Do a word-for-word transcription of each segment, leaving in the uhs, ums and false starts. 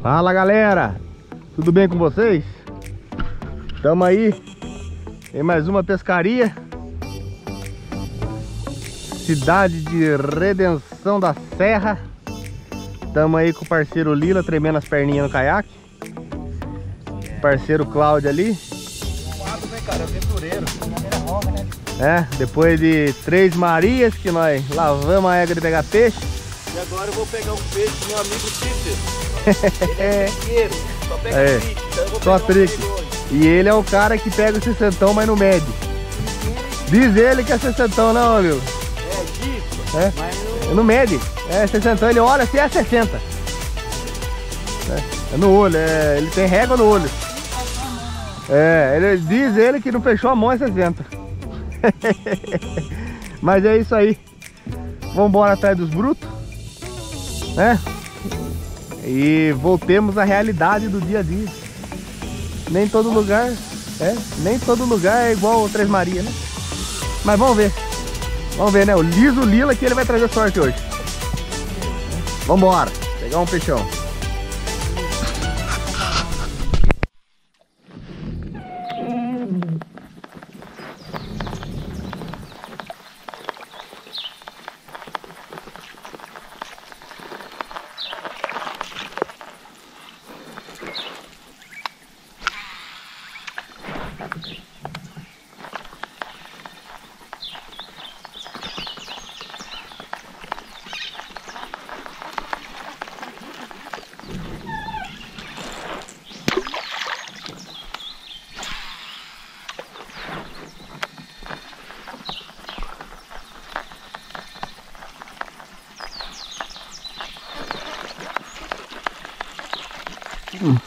Fala galera, tudo bem com vocês? Tamo aí em mais uma pescaria, cidade de Redenção da Serra. Tamo aí com o parceiro Lila tremendo as perninhas no caiaque. O parceiro Cláudio ali. Né, cara? Aventureiro. É, depois de três Marias que nós lavamos a égua de pegar peixe. E agora eu vou pegar um peixe do meu amigo Cícero. Ele é pesqueiro, só pega É, trique, então eu vou só pegar um trique. peixe hoje. E ele é o cara que pega o sessentão, mas não mede. Diz ele que é sessentão, não, amigo? É disso, É? mas Não, eu... não mede. É sessentão, ele olha se é sessenta. É, é no olho, é, ele tem régua no olho. É, ele diz ele que não fechou a mão é sessenta. Mas é isso aí. Vamos embora atrás dos brutos, né? E voltemos à realidade do dia a dia. Nem todo lugar, é, nem todo lugar é igual o Três Marias, né? Mas vamos ver. Vamos ver, né? O Liso Lila que ele vai trazer sorte hoje. Vamos embora, pegar um peixão. Hum.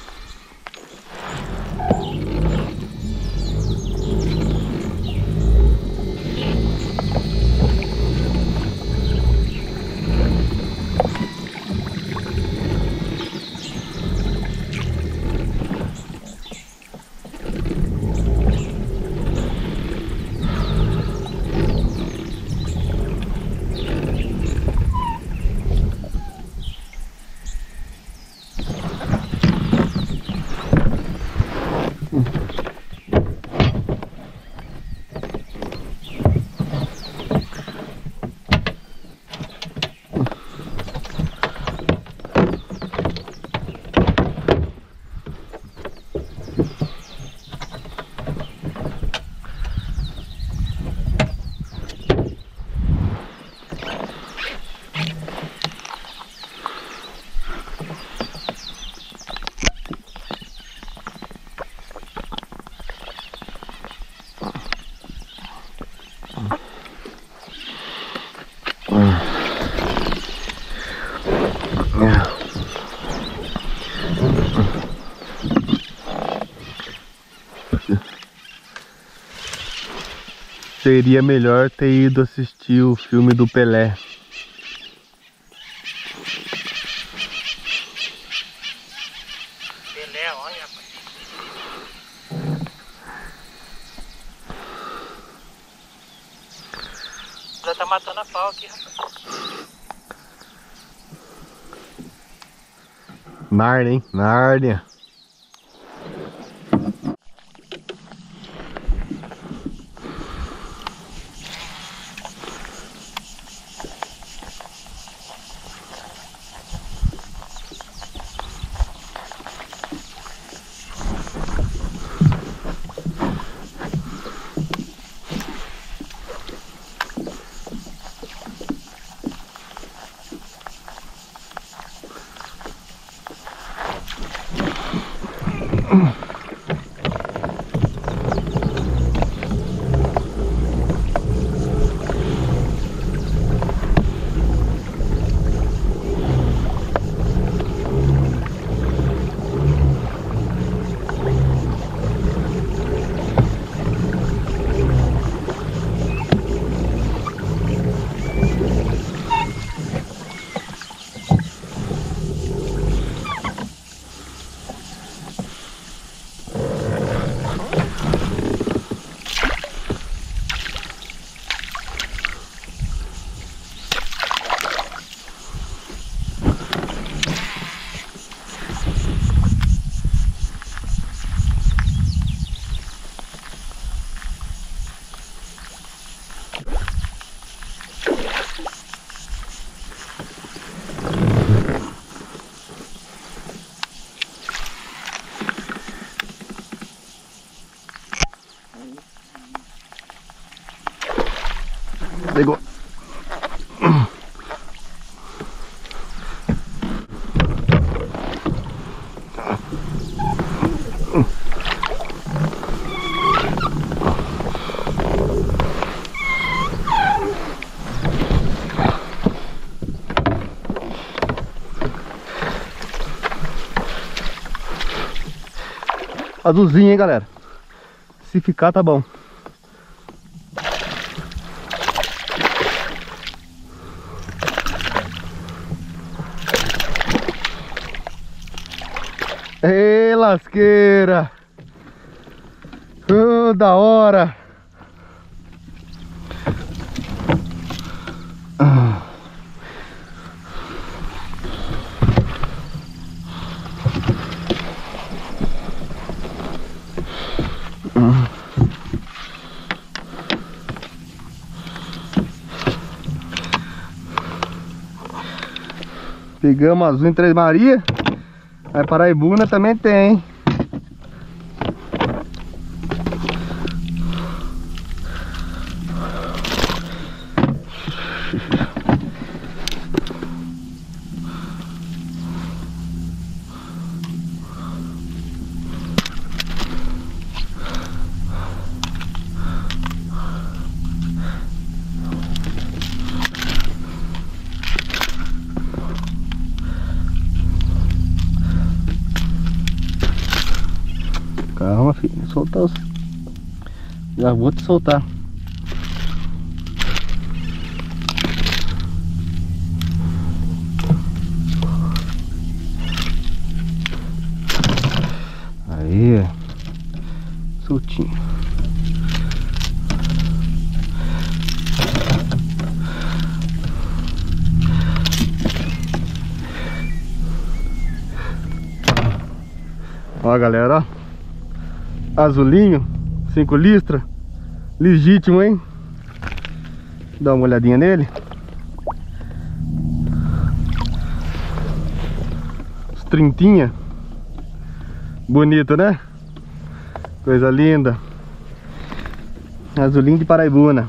Seria melhor ter ido assistir o filme do Pelé. Pelé, olha, rapaz. Já tá matando a pau aqui, rapaz. Nárnia, hein? Nárnia. Pegou. Azulzinho, hein, galera? Se ficar, tá bom. Ei, lasqueira! Oh, da hora! Ah. Pegamos azul em Três Marias. Aí Paraibuna também tem. Calma, filho, soltar os... Já vou te soltar. Aí, soltinho. Ó, galera, ó. Azulinho, cinco listras, legítimo, hein? Dá uma olhadinha nele. Os trintinha. Bonito, né? Coisa linda. Azulinho de Paraibuna.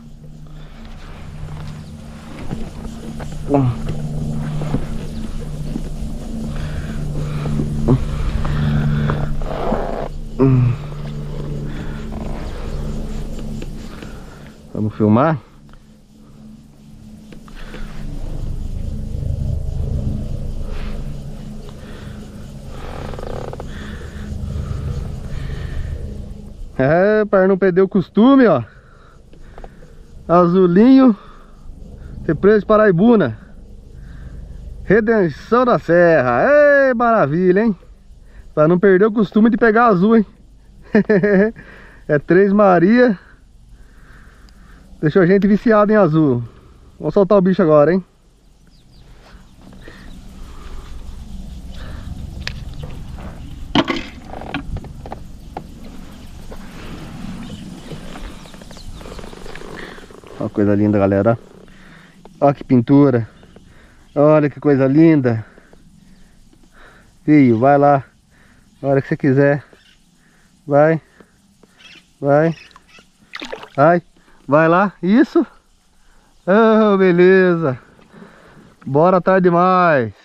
Hum. Vamos filmar. É, para não perder o costume, ó. Azulinho, represa de Paraibuna, Redenção da Serra. Ei, maravilha, hein? Para não perder o costume de pegar azul, hein? É Três Marias. Deixou a gente viciado em azul. Vamos soltar o bicho agora, hein? Olha que coisa linda, galera. Olha que pintura. Olha que coisa linda. Filho, vai lá. A hora que você quiser. Vai. Vai. Vai. Vai lá. Isso. Oh, beleza. Bora atrás demais.